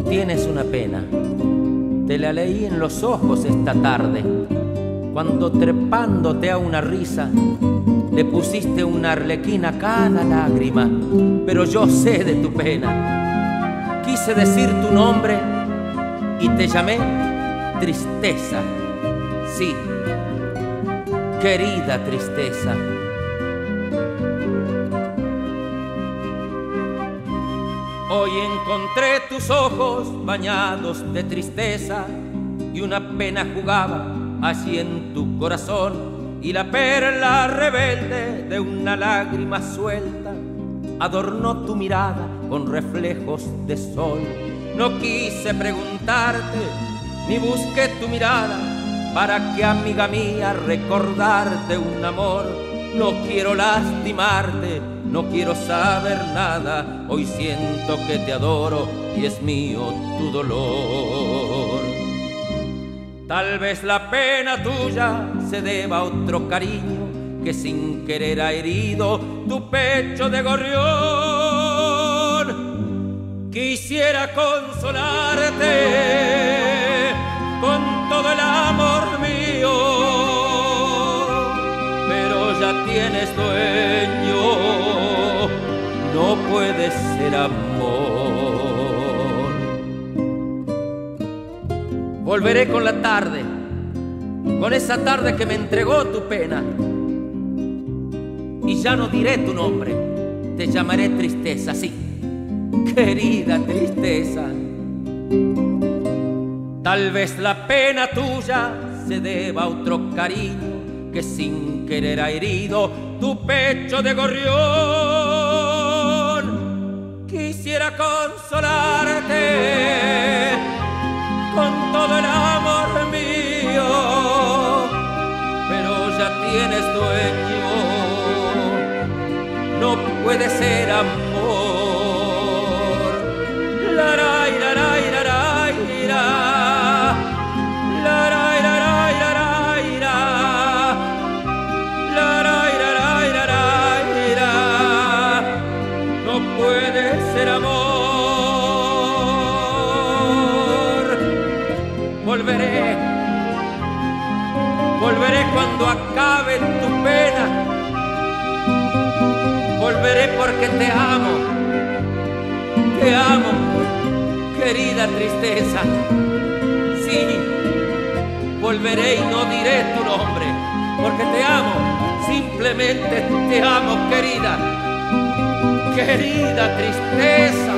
tienes una pena, te la leí en los ojos esta tarde, cuando trepándote a una risa le pusiste una arlequina a cada lágrima, pero yo sé de tu pena. Quise decir tu nombre y te llamé tristeza, sí, querida tristeza. Hoy encontré tus ojos bañados de tristeza y una pena jugaba allí en tu corazón, y la perla rebelde de una lágrima suelta adornó tu mirada con reflejos de sol. No quise preguntarte ni busqué tu mirada para que, amiga mía, recordarte un amor. No quiero lastimarte, no quiero saber nada, hoy siento que te adoro y es mío tu dolor. Tal vez la pena tuya se deba a otro cariño que sin querer ha herido tu pecho de gorrión. Quisiera consolarte con todo el amor mío, pero ya tienes dueño, no puede ser amor. Volveré con la tarde, con esa tarde que me entregó tu pena, y ya no diré tu nombre, te llamaré tristeza, sí, querida tristeza. Tal vez la pena tuya se deba a otro cariño que sin querer ha herido tu pecho de gorrión. Quisiera consolarte con todo el amor mío, pero ya tienes dueño, no puede ser amor. Laray, laray, laray, laray, laray, laray, laray, laray, laray, no puede ser amor. Volveré, volveré cuando acabe tu pena. Volveré porque te amo, querida tristeza. Sí, volveré y no diré tu nombre, porque te amo, simplemente te amo, querida, querida tristeza.